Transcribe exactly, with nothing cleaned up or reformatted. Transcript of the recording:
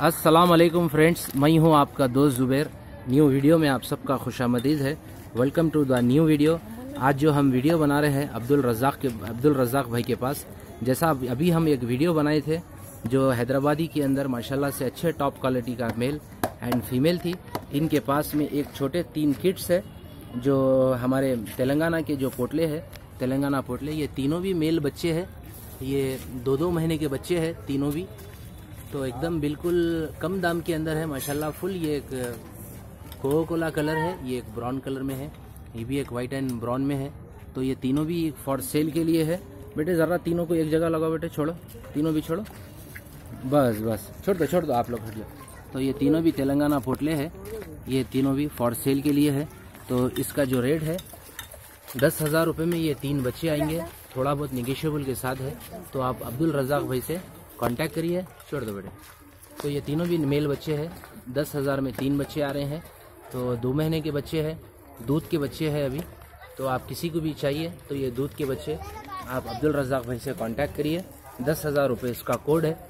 अस्सलाम वालेकुम फ्रेंड्स, मैं हूं आपका दोस्त जुबैर। न्यू वीडियो में आप सबका खुशामदीद है। Welcome to the new video. आज जो हम वीडियो बना रहे हैं अब्दुल रज़ाक के अब्दुल रज़ाक भाई के पास, जैसा अभी हम एक वीडियो बनाए थे जो हैदराबादी के अंदर माशाल्लाह से अच्छे टॉप क्वालिटी का मेल एंड फीमेल थी। इनके पास में एक छोटे तीन किड्स है जो हमारे तेलंगाना के जो पोटले है, तेलंगाना पोटले, ये तीनों भी मेल बच्चे हैं। ये दो दो महीने के बच्चे हैं तीनों भी, तो एकदम बिल्कुल कम दाम के अंदर है माशाल्लाह फुल। ये एक कोको कोला कलर है, ये एक ब्राउन कलर में है, ये भी एक वाइट एंड ब्राउन में है। तो ये तीनों भी फॉर सेल के लिए है। बेटे ज़रा तीनों को एक जगह लगाओ बेटे, छोड़ो तीनों भी छोड़ो, बस बस छोड़ दो छोड़ दो आप लोग हट जाओ। तो ये तीनों भी तेलंगाना पोटले है, ये तीनों भी फॉर सेल के लिए है। तो इसका जो रेट है दस हज़ार रुपये में ये तीन बच्चे आएंगे, थोड़ा बहुत निगेशियबल के साथ है। तो आप अब्दुल रज़ाक भाई से कांटेक्ट करिए। छोड़ दो बेटे। तो ये तीनों भी मेल बच्चे हैं, दस हज़ार में तीन बच्चे आ रहे हैं। तो दो महीने के बच्चे हैं, दूध के बच्चे हैं अभी। तो आप किसी को भी चाहिए तो ये दूध के बच्चे आप अब्दुल रज़ाक भाई से कांटेक्ट करिए। दस हज़ार रुपये इसका कोड है।